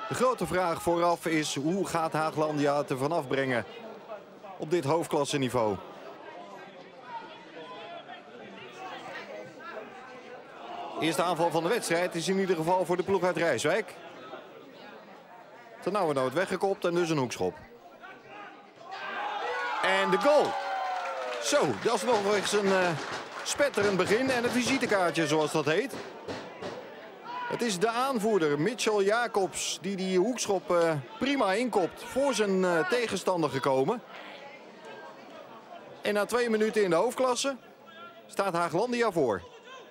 De grote vraag vooraf is: hoe gaat Haaglandia het er vanaf brengen op dit hoofdklasseniveau? Eerste aanval van de wedstrijd is in ieder geval voor de ploeg uit Rijswijk. Ternauwernood weggekopt en dus een hoekschop. En de goal. Zo, dat is nog eens een spetterend begin en een visitekaartje zoals dat heet. Het is de aanvoerder Mitchell Jacobs die hoekschop prima inkopt voor zijn tegenstander gekomen. En na 2 minuten in de hoofdklasse staat Haaglandia voor.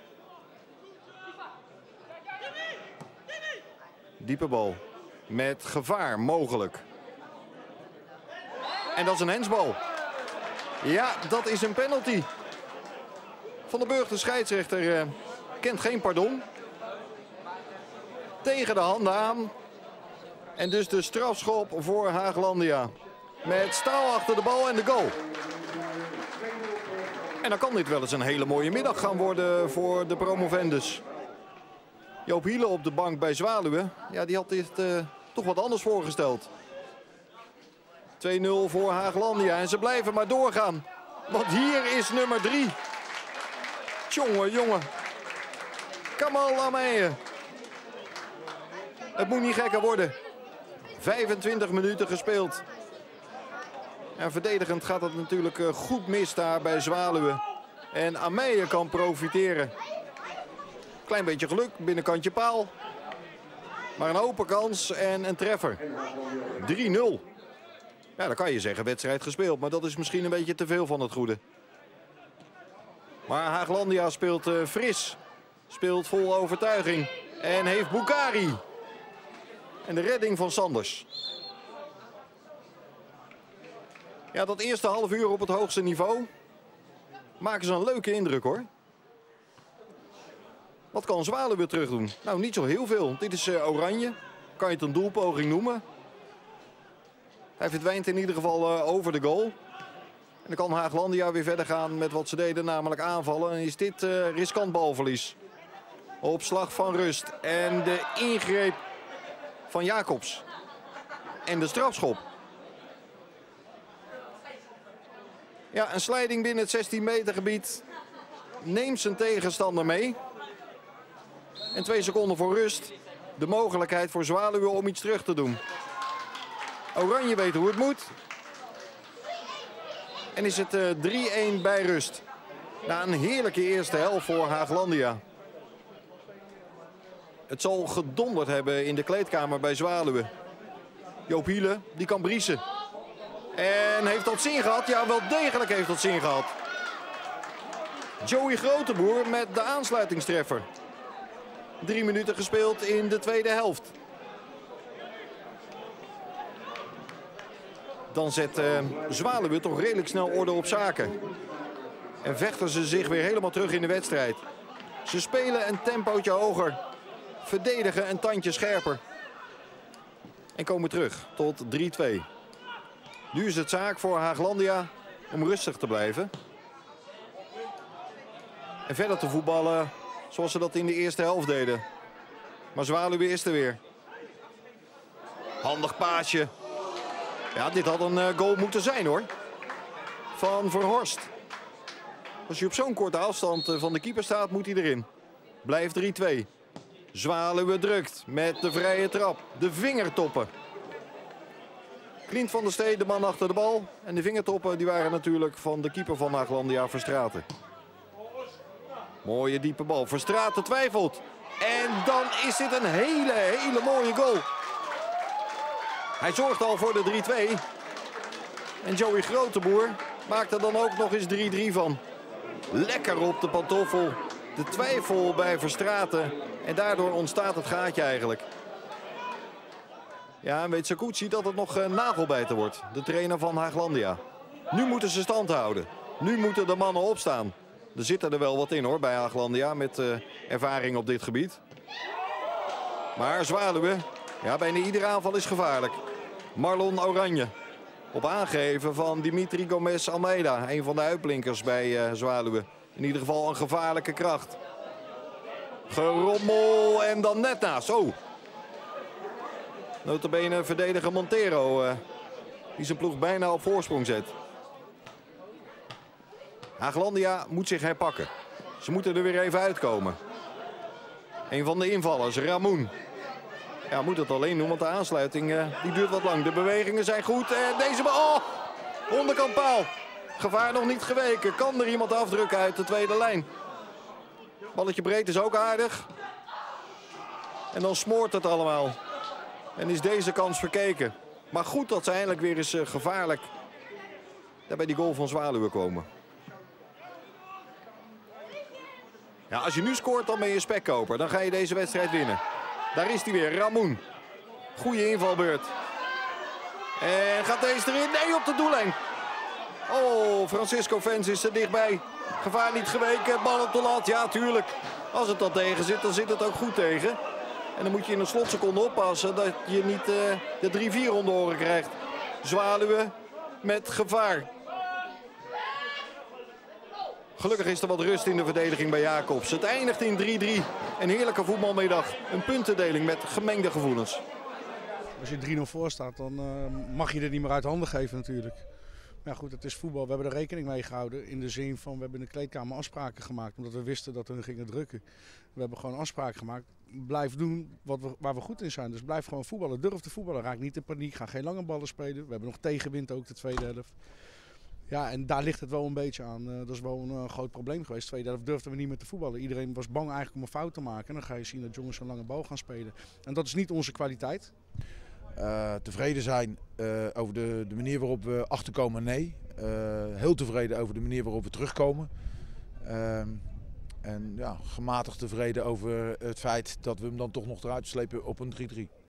Diepe bal. Met gevaar mogelijk. En dat is een hensbal. Ja, dat is een penalty. Van den Burg, de scheidsrechter, kent geen pardon. Tegen de handen aan. En dus de strafschop voor Haaglandia. Met Staal achter de bal en de goal. En dan kan dit wel eens een hele mooie middag gaan worden voor de promovendus. Joop Hiele op de bank bij Zwaluwe. Ja, die had dit toch wat anders voorgesteld. 2-0 voor Haaglandia en ze blijven maar doorgaan. Want hier is nummer 3. Tjonge, jongen. Kamal Ameye. Het moet niet gekker worden. 25 minuten gespeeld. En verdedigend gaat het natuurlijk goed mis daar bij Zwaluwe. En Ameye kan profiteren. Klein beetje geluk, binnenkantje paal. Maar een open kans en een treffer. 3-0. Ja, dan kan je zeggen wedstrijd gespeeld. Maar dat is misschien een beetje te veel van het goede. Maar Haaglandia speelt fris. Speelt vol overtuiging. En heeft Boukari. En de redding van Sanders. Ja, dat eerste half uur op het hoogste niveau maken ze een leuke indruk, hoor. Wat kan Zwaluwe terug doen? Nou, niet zo heel veel. Dit is Oranje. Kan je het een doelpoging noemen? Hij verdwijnt in ieder geval over de goal. En dan kan Haaglandia weer verder gaan met wat ze deden, namelijk aanvallen. En is dit riskant balverlies. Op slag van rust. En de ingreep van Jacobs. En de strafschop. Ja, een slijding binnen het 16 meter gebied. Neemt zijn tegenstander mee. En 2 seconden voor rust. De mogelijkheid voor Zwaluwe om iets terug te doen. Oranje weet hoe het moet. En is het 3-1 bij rust. Na een heerlijke eerste helft voor Haaglandia. Het zal gedonderd hebben in de kleedkamer bij Zwaluwe. Joop Hiele, die kan briezen. En heeft dat zin gehad? Ja, wel degelijk heeft dat zin gehad. Joey Groteboer met de aansluitingstreffer. 3 minuten gespeeld in de tweede helft. Dan zet Zwaluwe toch redelijk snel orde op zaken. En vechten ze zich weer helemaal terug in de wedstrijd. Ze spelen een tempootje hoger. Verdedigen een tandje scherper. En komen terug tot 3-2. Nu is het zaak voor Haaglandia om rustig te blijven. En verder te voetballen zoals ze dat in de eerste helft deden. Maar Zwaluwe is er weer. Handig paasje. Ja, dit had een goal moeten zijn, hoor. Van Verhorst. Als je op zo'n korte afstand van de keeper staat, moet hij erin. Blijft 3-2. Zwaluwe drukt met de vrije trap. De vingertoppen. Clint van der Stee, de man achter de bal. En de vingertoppen die waren natuurlijk van de keeper van Haaglandia, Verstraeten. Mooie diepe bal. Verstraeten twijfelt. En dan is dit een hele mooie goal. Hij zorgt al voor de 3-2. En Joey Groteboer maakt er dan ook nog eens 3-3 van. Lekker op de pantoffel. De twijfel bij Verstraeten. En daardoor ontstaat het gaatje eigenlijk. Ja, en weet Sakouchi dat het nog nagelbijten wordt. De trainer van Haaglandia. Nu moeten ze stand houden. Nu moeten de mannen opstaan. Er zitten er wel wat in, hoor, bij Haaglandia met ervaring op dit gebied. Maar Zwaluwe, ja, bijna iedere aanval is gevaarlijk. Marlon Oranje. Op aangeven van Dimitri Gomez Almeida. Een van de uitblinkers bij Zwaluwe. In ieder geval een gevaarlijke kracht. Gerommel en dan net naast. Oh. Nota bene verdediger Montero. Die zijn ploeg bijna op voorsprong zet. Haaglandia moet zich herpakken. Ze moeten er weer even uitkomen. Een van de invallers, Ramoen. Ja, moet het alleen doen, want de aansluiting die duurt wat lang. De bewegingen zijn goed. Deze bal, onderkant paal. Gevaar nog niet geweken. Kan er iemand afdrukken uit de tweede lijn? Balletje breed is ook aardig. En dan smoort het allemaal. En is deze kans verkeken. Maar goed dat ze eindelijk weer eens gevaarlijk daar bij die goal van Zwaluwen komen. Ja, als je nu scoort, dan ben je spekkoper. Dan ga je deze wedstrijd winnen. Daar is hij weer, Ramoen. Goeie invalbeurt. En gaat deze erin? Nee, op de doellijn. Oh, Francisco Fens is er dichtbij. Gevaar niet geweken, bal op de lat. Ja, tuurlijk. Als het dan tegen zit, dan zit het ook goed tegen. En dan moet je in een slotseconde oppassen dat je niet de 3-4 om de oren krijgt. Zwaluwen met gevaar. Gelukkig is er wat rust in de verdediging bij Jacobs. Het eindigt in 3-3. Een heerlijke voetbalmiddag. Een puntendeling met gemengde gevoelens. Als je 3-0 voor staat, dan mag je dit niet meer uit handen geven natuurlijk. Maar ja, goed, het is voetbal. We hebben er rekening mee gehouden. In de zin van, we hebben in de kleedkamer afspraken gemaakt. Omdat we wisten dat we hun gingen drukken. We hebben gewoon afspraken gemaakt. Blijf doen waar we goed in zijn. Dus blijf gewoon voetballen. Durf te voetballen. Raak niet in paniek. Ga geen lange ballen spelen. We hebben nog tegenwind ook de tweede helft. Ja, en daar ligt het wel een beetje aan. Dat is wel een groot probleem geweest. De tweede helft durfden we niet meer te voetballen. Iedereen was bang eigenlijk om een fout te maken. En dan ga je zien dat jongens een lange bal gaan spelen. En dat is niet onze kwaliteit. Tevreden zijn over de manier waarop we achterkomen, nee. Heel tevreden over de manier waarop we terugkomen. En ja, gematigd tevreden over het feit dat we hem dan toch nog eruit slepen op een 3-3.